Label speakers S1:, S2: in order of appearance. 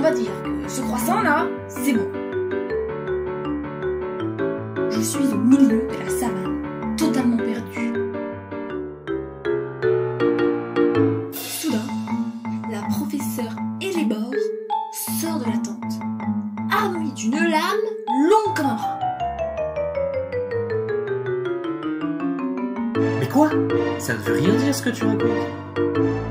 S1: va dire que ce croissant-là, c'est bon. Je suis au milieu de la savane, totalement perdue. Soudain, la professeure Élébore sort de la tente, armée d'une lame longue comme un bras.
S2: Mais quoi? Ça ne veut rien dire ce que tu racontes.